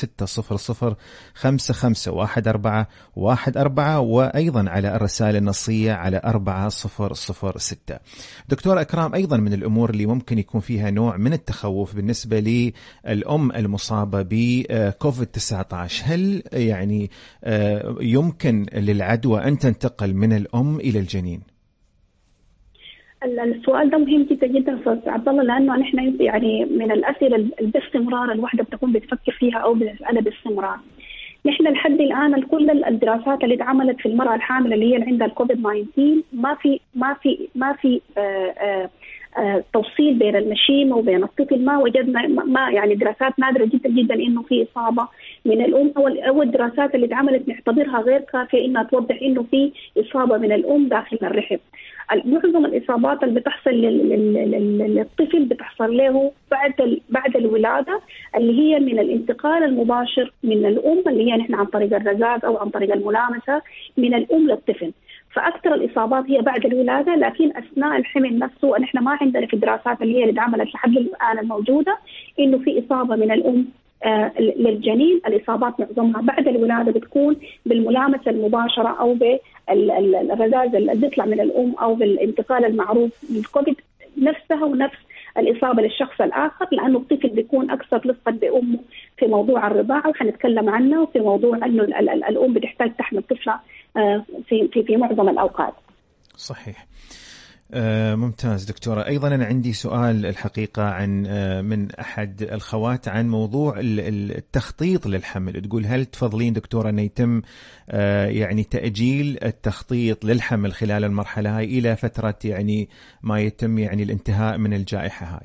600-551414 وأيضا على الرسائل النصية على 4006. دكتورة إكرام، أيضا من الأمور اللي ممكن يكون فيها نوع من التخوف بالنسبة للأم المصابة بكوفيد-19، هل يعني يمكن للعدوى أن تنتقل من الأم إلى الجنين؟ السؤال ده مهم جدا جدا أستاذ عبد الله، لأنه نحن يعني من الأسئلة باستمرار الواحدة بتكون بتفكر فيها أو بتسألها باستمرار. نحن لحد الآن كل الدراسات اللي اتعملت في المرأة الحاملة اللي هي عندها الكوفيد 19 ما في توصيل بين المشيمة وبين الطفل. ما وجدنا يعني دراسات نادرة جدا جدا إنه في إصابة من الأم، أو الدراسات اللي اتعملت نعتبرها غير كافية إنها توضح إنه في إصابة من الأم داخل الرحم. معظم الإصابات اللي بتحصل للطفل بتحصل له بعد الولادة، اللي هي من الانتقال المباشر من الأم اللي هي نحن عن طريق الرذاذ أو عن طريق الملامسة من الأم للطفل. فأكثر الإصابات هي بعد الولادة، لكن أثناء الحمل نفسه نحن ما عندنا في الدراسات اللي هي اللي اتعملت لحد الآن الموجودة إنه في إصابة من الأم للجنين. الإصابات معظمها بعد الولادة بتكون بالملامسة المباشرة أو بالرذاذ اللي بيطلع من الأم أو بالانتقال المعروف للكوفيد نفسها ونفس الإصابة للشخص الآخر، لأنه الطفل بيكون أكثر لصقا بأمه في موضوع الرضاعة وحنتكلم عنه، وفي موضوع أنه الأم بتحتاج تحمل طفلة في معظم الأوقات. صحيح. ممتاز دكتورة. أيضا أنا عندي سؤال الحقيقة عن من أحد الخوات عن موضوع التخطيط للحمل. تقول هل تفضلين دكتورة أن يتم يعني تأجيل التخطيط للحمل خلال المرحلة هاي إلى فترة يعني ما يتم يعني الانتهاء من الجائحة هاي؟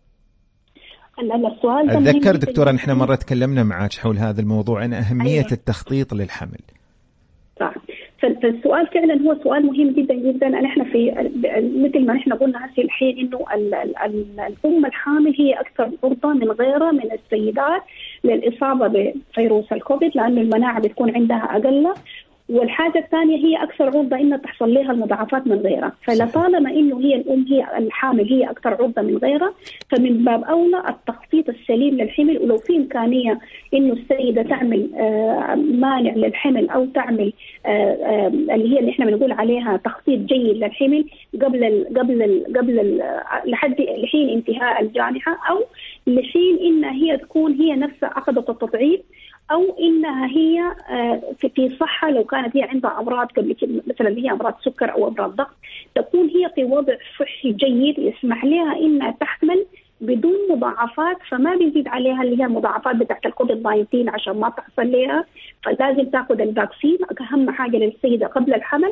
أتذكر دكتورة نحن مرة تكلمنا معك حول هذا الموضوع عن أهمية التخطيط للحمل. صح. فالسؤال فعلا هو سؤال مهم جدا جدا. نحن في مثل ما نحن قلنا هسه الحين انه الام الحامل هي اكثر عرضه من غيرها من السيدات للاصابه بفيروس الكوفيد، لانه المناعه بتكون عندها اقل، والحاجة الثانية هي أكثر عرضة إنها تحصل لها المضاعفات من غيرها. فلطالما إنه هي الأم هي الحامل هي أكثر عرضة من غيرها، فمن باب أولى التخطيط السليم للحمل. ولو في إمكانية إنه السيدة تعمل مانع للحمل أو تعمل اللي هي اللي إحنا بنقول عليها تخطيط جيد للحمل قبل لحد حين انتهاء الجائحة، أو لحين إنها هي تكون هي نفسها أخذت التطعيم، أو إنها هي في صحة لو كانت هي عندها أمراض قبل كده مثلا هي أمراض سكر أو أمراض ضغط، تكون هي في وضع صحي جيد يسمح لها إنها تحمل بدون مضاعفات، فما بيزيد عليها اللي هي المضاعفات بتاعت الكوفيد 19 عشان ما تحصل لها. فلازم تأخذ الفاكسين أهم حاجة للسيدة قبل الحمل،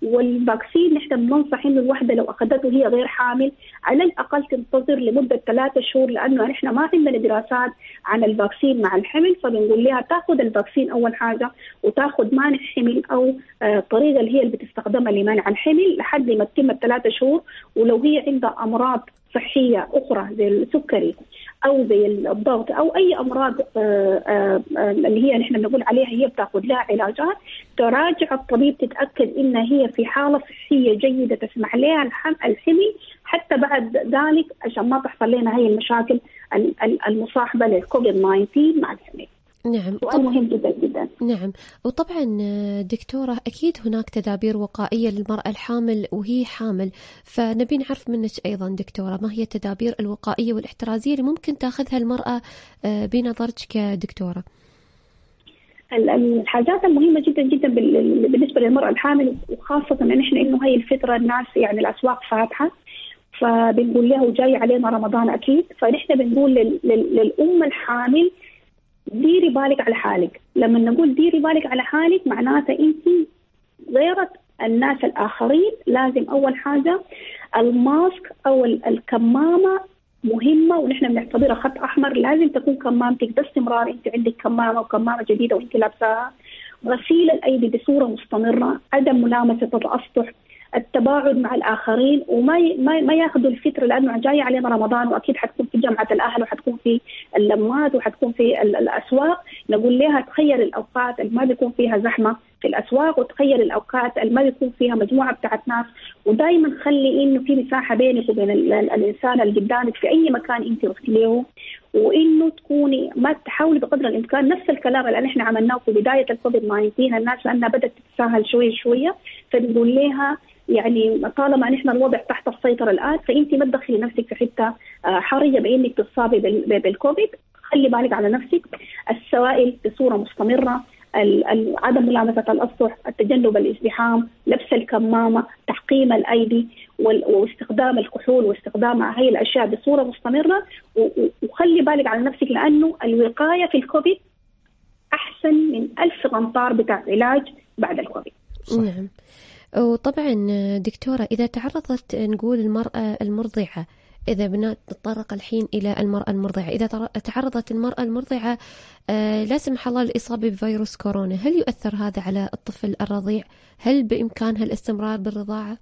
والفاكسين نحن بننصح إنه الوحدة لو أخذته هي غير حامل على الأقل تنتظر لمدة 3 شهور، لأنه نحن ما عندنا دراسات عن الفاكسين مع الحمل، فبنقول لها تأخذ الفاكسين أول حاجة وتأخذ مانع حمل أو طريقة اللي هي اللي بتستخدمها لمنع الحمل لحد ما تتم 3 شهور. ولو هي عندها أمراض صحية أخرى زي السكري أو زي الضغط أو أي أمراض اللي هي نحن بنقول عليها هي بتاخذ لها علاجات، تراجع الطبيب تتأكد إنها هي في حالة صحية جيدة تسمح لها الحمل حتى بعد ذلك، عشان ما تحصل لنا هي المشاكل المصاحبة للكوفيد 19 مع الحمل. نعم، سؤال مهم جدا جدا. نعم، وطبعا دكتورة أكيد هناك تدابير وقائية للمرأة الحامل وهي حامل، فنبي نعرف منك أيضا دكتورة ما هي التدابير الوقائية والاحترازية اللي ممكن تاخذها المرأة بنظرك كدكتورة؟ الحاجات المهمة جدا جدا بالنسبة للمرأة الحامل، وخاصة إن إحنا إنه هي الفترة الناس يعني الأسواق فاتحة، فبنقول له جاي علينا رمضان أكيد، فنحن بنقول للأم الحامل ديري بالك على حالك. لما نقول ديري بالك على حالك معناته أنت غيرت الناس الآخرين. لازم أول حاجة الماسك أو الكمامة مهمة، ونحن بنعتبرها خط أحمر. لازم تكون كمامتك باستمرار، أنت عندك كمامة وكمامة جديدة وأنت لابساها. غسيل الأيدي بصورة مستمرة، عدم ملامسة الأسطح، التباعد مع الآخرين، وما ياخذوا الفترة لأنه جاي علينا رمضان وأكيد حتكون في جمعة الأهل وحتكون في اللمات وحتكون في الأسواق. نقول لها تخير الأوقات اللي ما بيكون فيها زحمة في الأسواق، وتخير الأوقات اللي ما بيكون فيها مجموعة بتاعت ناس، ودائما خلي إنه في مساحة بينك وبين الإنسان اللي قدامك في أي مكان أنت رحتي له، وإنه تكوني ما تحاولي بقدر الإمكان نفس الكلام اللي احنا عملناه في بداية الكوفيد 19. الناس لأنها بدأت تتساهل شوية فنقول لها يعني طالما نحن الوضع تحت السيطرة الآن، فأنت ما تدخلي نفسك في حتة حرجة بإنك تصابي بالكوفيد. خلي بالك على نفسك. السوائل بصورة مستمرة، عدم ملامسة الأسطح، التجنب الازدحام، لبس الكمامة، تحقيم الأيدي، واستخدام الكحول واستخدام هاي الأشياء بصورة مستمرة. وخلي بالك على نفسك لأنه الوقاية في الكوفيد أحسن من 1000 قنطار بتاع علاج بعد الكوفيد. نعم. وطبعا دكتورة إذا تعرضت نقول المرأة المرضعة، إذا بنتطرق الحين إلى المرأة المرضعة، إذا تعرضت المرأة المرضعة لا سمح الله للإصابة بفيروس كورونا، هل يؤثر هذا على الطفل الرضيع؟ هل بإمكانها الاستمرار بالرضاعة؟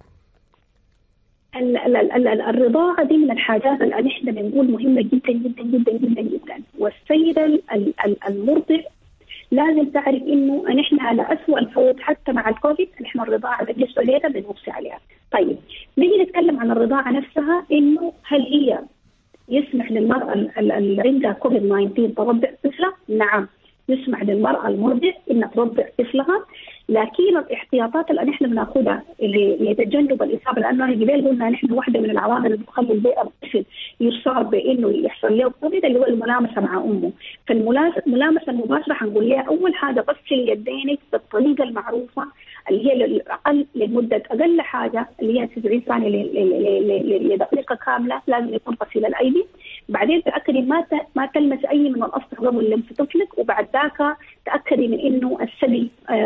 الرضاعة دي من الحاجات اللي نحن بنقول مهمة جدا جدا جدا جدا جدا. والسيدة المرضع لازم تعرف إنه نحن على أسوأ الحوض حتى مع الكوفيد، نحن الرضاعة بالنسبة لنا بنوصي عليها. طيب نيجي نتكلم عن الرضاعة نفسها، إنه هل هي يسمح للمرأة اللي عندها كوفيد 19 ترضع طفلة؟ نعم، يسمح للمرأة المرضع إنها ترضع طفلها، لكن الاحتياطات اللي نحن بناخذها لتجنب الإصابة، لأنه قبل قلنا نحن واحدة من العوامل اللي بتخلي الطفل يصاب بإنه يحصل له كوفيد اللي هو الملامسة مع أمه. فالملامسة المباشرة حنقول لها أول حاجة غسل يدينك بالطريقة المعروفة اللي هي الأقل لمدة أقل حاجة اللي هي 90 ثانية لدقيقة كاملة، لازم يكون غسيل الأيدي. بعدين تأكدي ما تلمس أي من الأسطح قبل لمس طفلك، وبعد ذاك تأكدي من إنه الثدي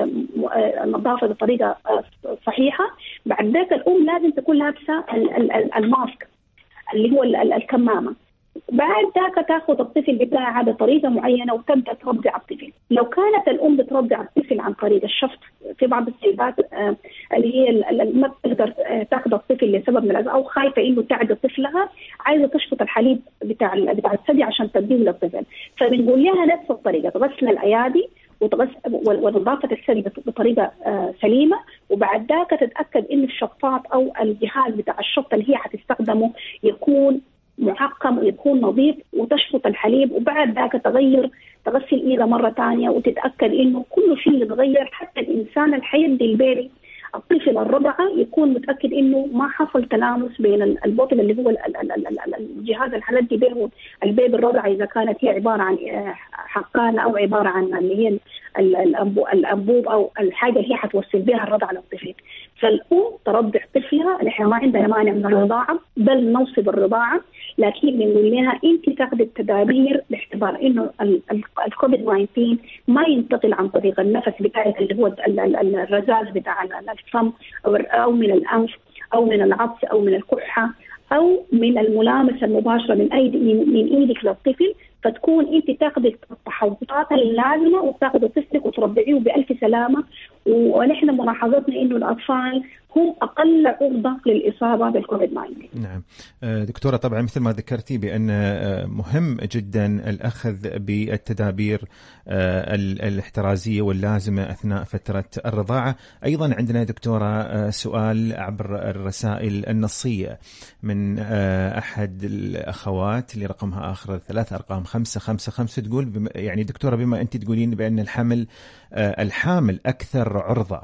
النظافة بطريقة صحيحة. بعد ذاك الأم لازم تكون لابسة الماسك اللي هو الكمامة. بعد ذاك تاخذ الطفل بتاعها بطريقة معينة وتبدأ ترضع الطفل. لو كانت الأم بترضع الطفل عن طريق الشفط، في بعض السيدات اللي هي ما تقدر تاخذ الطفل لسبب من الأسباب أو خايفة إنه تعدي طفلها، عايزة تشفط الحليب بتاع الثدي عشان تديه للطفل، فبنقول لها نفس الطريقة، تغسل الأيادي ونظافة الثدي بطريقة سليمة. وبعد ذاك تتأكد إن الشفاط أو الجهاز بتاع الشفط اللي هي حتستخدمه يكون معقم ويكون نظيف، وتشفط الحليب. وبعد ذاك تغسل إيدها مرة تانية وتتأكد إنه كل شيء يتغير، حتى الإنسان الحيدي البيبي الطفل الرضعة يكون متأكد إنه ما حصل تلامس بين البطن اللي هو الجهاز الحلقي بينه البيبي الرضعة، إذا كانت هي عبارة عن حقانة أو عبارة عن اللي هي الأنبوب أو الحاجة اللي هي حتوصل بها الرضعة للطفل. فالأم ترضع طفلها، نحن ما عندنا مانع من الرضاعة، بل نوصي بالرضاعة، لكن بنقول لها أنت تاخذي التدابير باعتبار إنه الكوفيد 19 ما ينتقل عن طريق النفس بتاعك اللي هو الرذاذ بتاع الفم أو من الأنف أو من العطس أو من الكحة أو من الملامسة المباشرة من إيدك للطفل، فتكون أنت تاخذي التحوطات اللازمة وتاخذي طفلك وتربعيه بألف سلامة. ونحن ملاحظتنا إنه الأطفال هم أقل عرضة للإصابة بالكوفيد 19. نعم دكتورة، طبعا مثل ما ذكرتي بأن مهم جدا الأخذ بالتدابير الاحترازية واللازمة أثناء فترة الرضاعة. أيضا عندنا دكتورة سؤال عبر الرسائل النصية من أحد الأخوات اللي رقمها آخر 3 أرقام 555، تقول يعني دكتورة بما أنت تقولين بأن الحامل أكثر عرضة،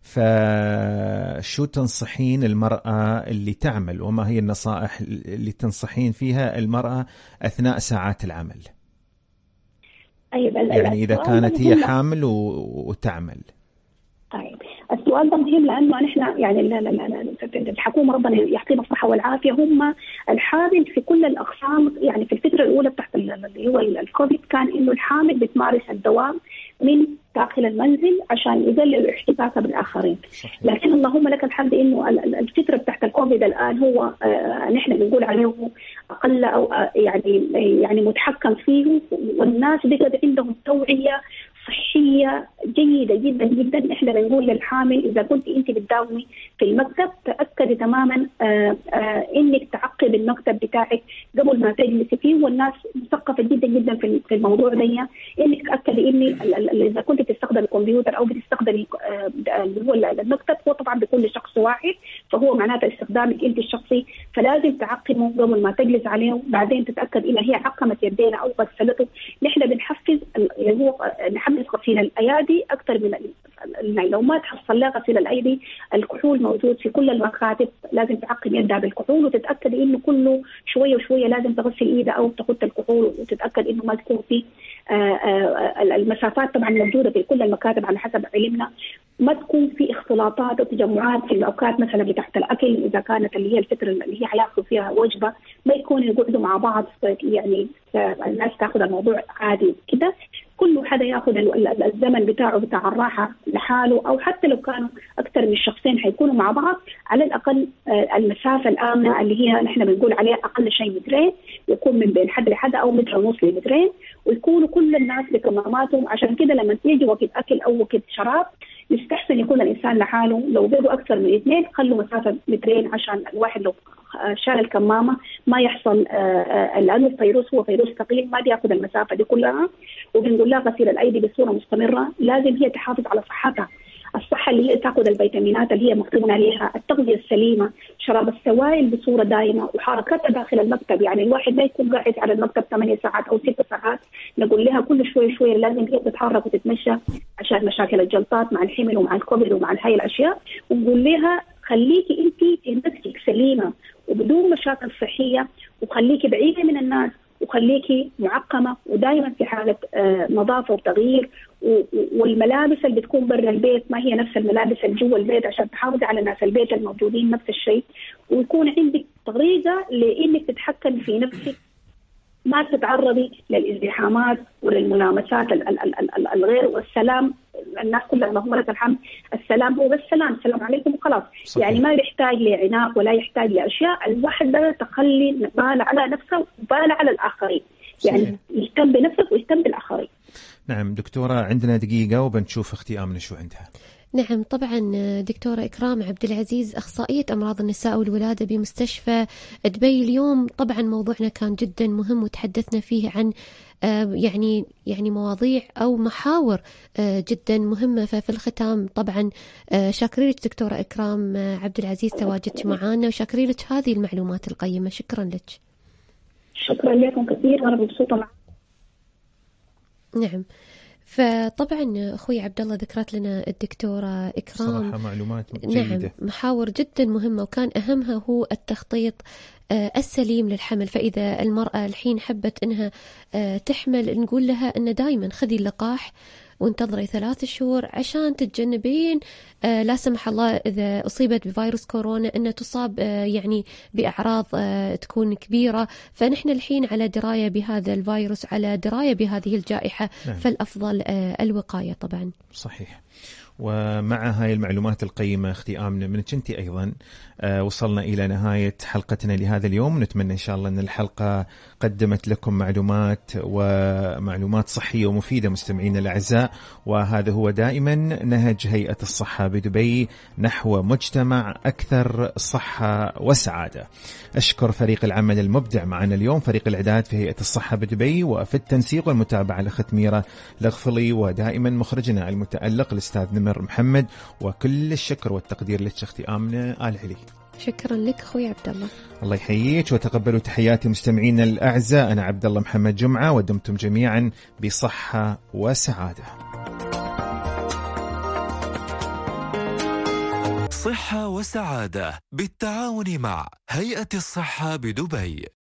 فشو تنصحين المرأة اللي تعمل، وما هي النصائح اللي تنصحين فيها المرأة أثناء ساعات العمل؟ يعني إذا كانت هي حامل وتعمل. طيب السؤال ده مهم لأنه نحن يعني الحكومة ربنا يعطينا الصحة والعافية هم الحامل في كل الأقسام. يعني في الفترة الأولى تحت اللي هو الكوفيد كان إنه الحامل بتمارس الدوام من داخل المنزل عشان يقلل احتكاكها بالآخرين. لكن اللهم لك الحمد إنه الفترة تحت الكوفيد الآن هو نحن بنقول عليه أقل أو يعني متحكم فيه، والناس بقت عندهم توعية صحية جيدة جدا جدا. احنا بنقول للحامل إذا كنت أنت بتداومي في المكتب تأكدي تماما إنك تعقب المكتب بتاعك قبل ما تجلسي فيه، والناس مثقفة جدا جدا في الموضوع ده، إنك تأكدي إني إذا كنت بتستخدم الكمبيوتر أو بتستخدمي اللي هو المكتب هو طبعا بيكون لشخص واحد، فهو معناته استخدامك أنت الشخصي، فلازم تعقمه قبل ما تجلس عليه. بعدين تتأكد إذا هي عقمت يدينا أو غسلته. نحن بنحفز اللي هو نحفز غسيل الأيادي أكثر من لو ما تحصل لها غسيل الأيدي الكحول موجود في كل المكاتب، لازم تعقم يدها بالكحول وتتأكد إنه كله شوية وشوية لازم تغسل إيدها أو تخط الكحول، وتتأكد إنه ما تكون في المسافات طبعا موجودة في كل المكاتب على حسب علمنا، ما تكون في اختلاطات وتجمعات في الأوقات مثلا بتاعت الأكل. إذا كانت اللي هي الفترة اللي هي حياكلوا فيها وجبة ما يكونوا يقعدوا مع بعض، يعني الناس تأخذ الموضوع عادي كده، كل حدا يأخذ الزمن بتاعه بتاع الراحة لحاله، أو حتى لو كانوا أكثر من شخصين حيكونوا مع بعض على الأقل المسافة الآمنة اللي هي نحن بنقول عليها أقل شيء 2 متر، يكون من بين حد لحد أو 1.5 متر ل2 متر، ويكونوا كل الناس بكماماتهم. عشان كده لما تيجي وقت أكل أو وقت شراب يستحسن يكون الإنسان لحاله، لو بيجوا أكثر من 2 خلوا مسافة 2 متر عشان الواحد لو شال الكمامة ما يحصل لأنه الفيروس هو فيروس ثقيل ما بياخذ المسافة دي كلها. وبنقول لها غسيل الأيدي بصورة مستمرة، لازم هي تحافظ على صحتها، الصحة اللي هي تأخذ الفيتامينات اللي هي مكتوب عليها، التغذية السليمة، شراب السوائل بصورة دائمة، وحركتها داخل المكتب. يعني الواحد ما يكون قاعد على المكتب 8 ساعات أو 6 ساعات، نقول لها كل شوية شوية لازم هي تتحرك وتتمشى عشان مشاكل الجلطات مع الحمل ومع الكوفيد ومع هاي الأشياء. ونقول لها خليكي أنت نفسك سليمة وبدون مشاكل صحية، وخليكي بعيدة من الناس، وخليكي معقمة ودائما في حالة نظافة وتغيير. والملابس اللي بتكون برا البيت ما هي نفس الملابس اللي جوا البيت عشان تحافظي على ناس البيت الموجودين نفس الشيء. ويكون عندك طريقة لإنك تتحكم في نفسك ما تتعرضي للازدحامات وللملامسات الغير. والسلام الناس كلها اللهم لك الحمد، السلام هو بس السلام عليكم وخلاص. يعني ما يحتاج لعناء ولا يحتاج لأشياء. الواحد بقى تخلي بال على نفسه وبال على الآخرين، يعني يهتم بنفسك ويهتم بالآخرين. نعم دكتورة، عندنا دقيقة وبنشوف اختي آمنة شو عندها. نعم طبعا دكتورة إكرام عبد العزيز، أخصائية أمراض النساء والولادة بمستشفى دبي. اليوم طبعا موضوعنا كان جدا مهم وتحدثنا فيه عن يعني مواضيع أو محاور جدا مهمة. ففي الختام طبعا شاكرين لك دكتورة إكرام عبد العزيز تواجدك معنا، وشاكرين لك هذه المعلومات القيمة. شكرا لك. شكرا لكم كثير، أنا مبسوطة معك. نعم، فطبعا أخوي عبد الله ذكرت لنا الدكتورة إكرام صراحة معلومات جيدة. نعم محاور جدا مهمة، وكان أهمها هو التخطيط السليم للحمل. فإذا المرأة الحين حبت أنها تحمل، نقول لها أن دائما خذي اللقاح وانتظري 3 شهور عشان تتجنبين لا سمح الله إذا أصيبت بفيروس كورونا أن تصاب يعني بأعراض تكون كبيرة. فنحن الحين على دراية بهذا الفيروس، على دراية بهذه الجائحة. نعم. فالأفضل الوقاية طبعا. صحيح. ومع هاي المعلومات القيمة أختي آمنة منك أنت أيضا وصلنا إلى نهاية حلقتنا لهذا اليوم. نتمنى إن شاء الله أن الحلقة قدمت لكم معلومات صحية ومفيدة مستمعينا الأعزاء، وهذا هو دائما نهج هيئة الصحة بدبي نحو مجتمع أكثر صحة وسعادة. أشكر فريق العمل المبدع معنا اليوم، فريق الإعداد في هيئة الصحة بدبي، وفي التنسيق والمتابعة الأخت ميرا الغفلي، ودائما مخرجنا المتألق الأستاذ نمر محمد. وكل الشكر والتقدير لك أختي آمنة آل علي. شكرا لك أخوي عبد الله. الله يحييك وتقبلوا تحياتي مستمعينا الأعزاء. أنا عبد الله محمد جمعة، ودمتم جميعا بصحة وسعادة. صحة وسعادة بالتعاون مع هيئة الصحة بدبي.